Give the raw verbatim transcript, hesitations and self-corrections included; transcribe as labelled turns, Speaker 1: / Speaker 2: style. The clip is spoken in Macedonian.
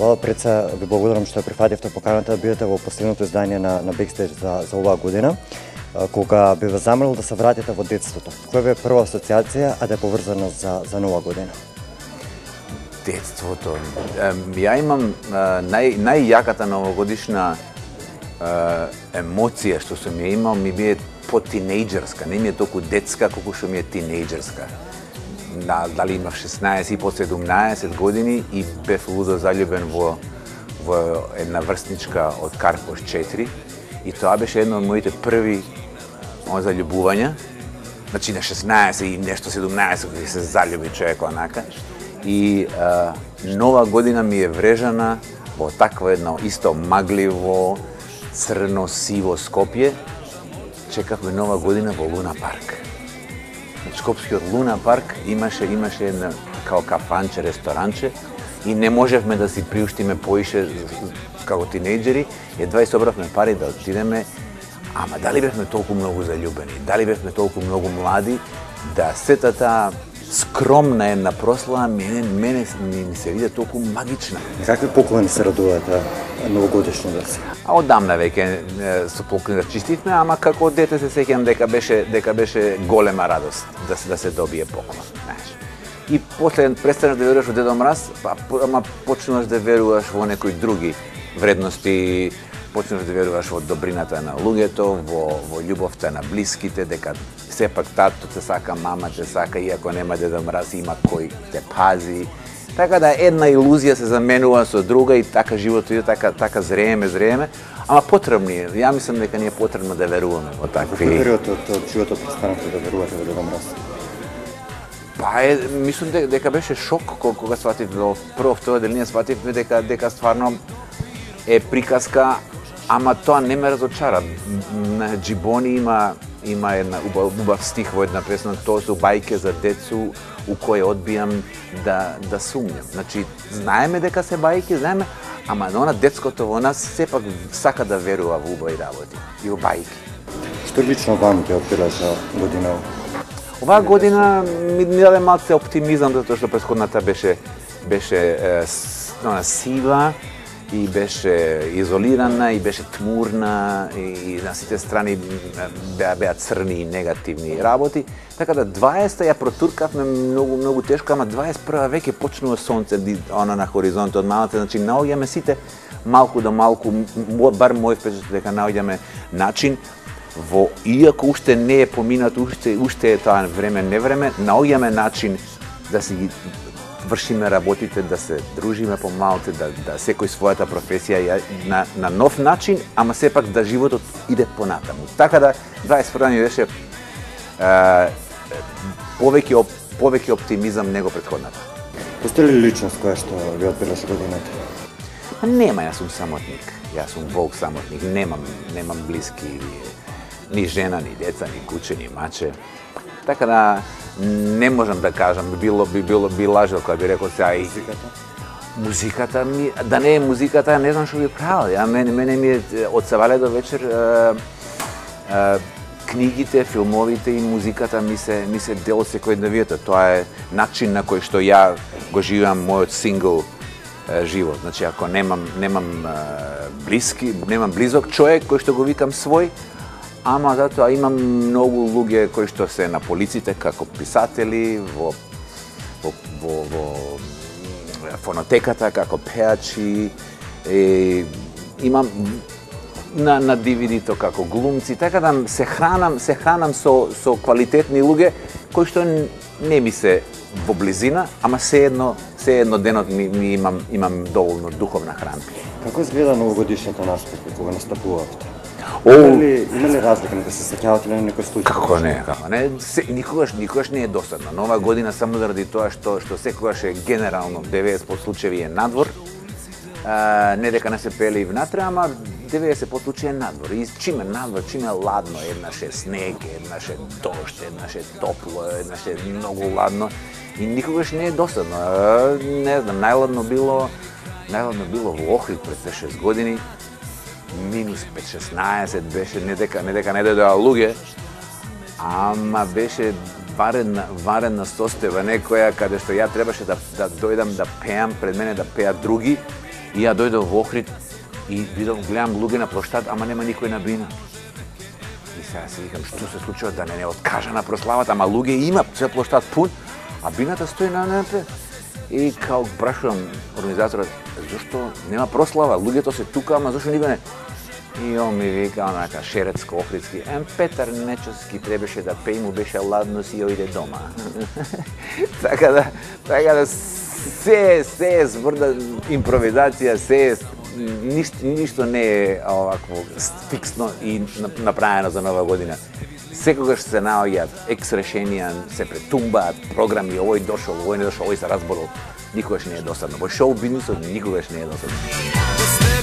Speaker 1: Ова пред се ви благодарам што ја прифативте поканата да бидете во последното издание на, на Бекстејдж за, за оваа година, кога би ве замолил да се вратите во детството. Која ви е прва асоциација, а да е поврзана за, за нова година?
Speaker 2: Детството. Ја имам нај, најјаката новогодишна емоција што сум ја имал, ми бие по-тинејџерска, не ми е толку детска, колку што ми е тинејџерска. На, дали имав шеснаесет и по седумнаесет години и бев лудо заљубен во, во една врсничка од Карпош четири и тоа беше едно од моите први заљубувања. Значи на шеснаесет и нешто седумнаесет кога се заљуби човек онака. И а, нова година ми е врежана во такво едно исто магливо, црно-сиво Скопје. Чекавме нова година во Луна парк. Скопскиот Луна парк имаше имаше една као кафанче, ресторанче и не можевме да си приуштиме поише како тинејџери, едва и собравме пари да отидеме, ама дали бевме толку многу заљубени, дали бевме толку многу млади, да сета таа скромна една прослава мене, мене ми, ми се виде толку магична.
Speaker 1: Какви поклони се радувате новогодишно да се?
Speaker 2: А одамна веќе со поклони да чистивме, ама како дете се сеќам дека беше дека беше голема радост да се да се добие поклон, знаеш. И после престанеш да веруваш во Дедо Мраз, па ама почнуваш да веруваш во некои други вредности, почнуваш да веруваш во добрината на луѓето, во во љубовта на блиските, дека сепак тато те сака, мама те сака, иако нема Дедо Мраз, има кој те пази. Така да една илузија се заменува со друга и така животот иде, така така зрееме, зрееме, ама потребно е. Ја мислам дека не е потребно да веруваме во такви.
Speaker 1: Во кој период од животот престанавте да верувате во Дедо Мраз?
Speaker 2: Па е, мислам дека, дека беше шок кога сватив во прво второ деление свативме дека дека стварно е приказка, ама тоа не ме разочара. На Џибони има има една убав, убав стих во една песна, тоа се бајке за децу у кои одбијам да да сумњам. Значи, знаеме дека се бајки, знаеме, ама на она детското во нас сепак сака да верува во убави работи и во бајки.
Speaker 1: Што лично вам ќе одбележа година?
Speaker 2: Оваа година ми, ми даде малце оптимизам затоа што претходната беше беше е, сива и беше изолирана и беше тмурна и на сите страни беа беа црни и негативни работи. Така да дваесетта ја протуркавме многу многу тешко, ама дваесет и прва веќе почнува сонце она на хоризонтот од малите, значи наоѓаме сите малку до малку, бар мој впечаток дека наоѓаме начин во иако уште не е поминато, уште уште е тоа време не време, наоѓаме начин да си ги вршиме работите, да се дружиме помалку, да, да секој својата професија на, на нов начин, ама сепак да животот иде понатаму. Така да дваесет и прва ми беше е, повеќе повеќе оптимизам него претходната.
Speaker 1: Постои ли личност која што ви одбележа годината?
Speaker 2: Нема, јас сум самотник. Јас сум волк самотник, немам немам блиски, ни жена, ни деца, ни куче, ни маче. Така да не можам да кажам, би било би било би лажал кога би рекол сега и
Speaker 1: музиката.
Speaker 2: Музиката ми, да не е музиката, не знам што би правил. Ја мене мене ми е од савале до вечер е, е, книгите, филмовите и музиката ми се ми се дел секојдневието. Тоа е начин на кој што ја го живеам мојот сингл е, живот. Значи ако немам немам е, блиски, немам близок човек кој што го викам свој, ама затоа имам многу луѓе кои што се на полиците како писатели, во во во, во фонотеката како пеачи, и имам на на ди ви ди-то како глумци, така да се хранам, се хранам со со квалитетни луѓе кои што не ми се во близина, ама сеедно сеедно денот ми, ми имам имам доволно духовна храна.
Speaker 1: Како изгледа новогодишната настапи кога настапувавте?
Speaker 2: О,
Speaker 1: Има ли, има ли разлика, да се сеќавате ли на некој случај?
Speaker 2: Како не, како не, се, никогаш никогаш не е досадно. Нова година само заради тоа што што секогаш е генерално деветдесет по случаи е надвор. А, не дека не се пели и внатре, ама деветдесет по случаи е надвор. И чим е надвор, чим е ладно, еднаш е снег, еднаш е дожд, еднаш е топло, еднаш е многу ладно и никогаш не е досадно. А, не знам, најладно било најладно било во Охрид пред шест години. Минус пет шеснаесет беше, не дека не дека не дојдоа луѓе, ама беше варена варена состојба некоја каде што ја требаше да да дојдам да пеам, пред мене да пеат други И ја дојдов во Охрид и видов, гледам луѓе на плоштад, ама нема никој на бина. И сега си викам, што се случува да не не откажа на прославата, ама луѓе има, цел плоштад пун, а бината стои на НП. И као прашувам организаторот, зашто нема прослава, луѓето се тука, ама зашто никој не? И он ми вика, онака, шерецко-охридски, ем Петар Нечовски требаше да пее, му беше ладно, си ојде дома. Така да, така да, се, се е зборда импровизација, се е, ништо, ништо не е овакво фиксно и направено за нова година. Секогаш се наоѓаат екс решенија, се претумбаат програми, овој дошол, овој не дошол, овој се разболел. Никогаш не е досадно. Во шоу бизнисот никогаш не е досадно.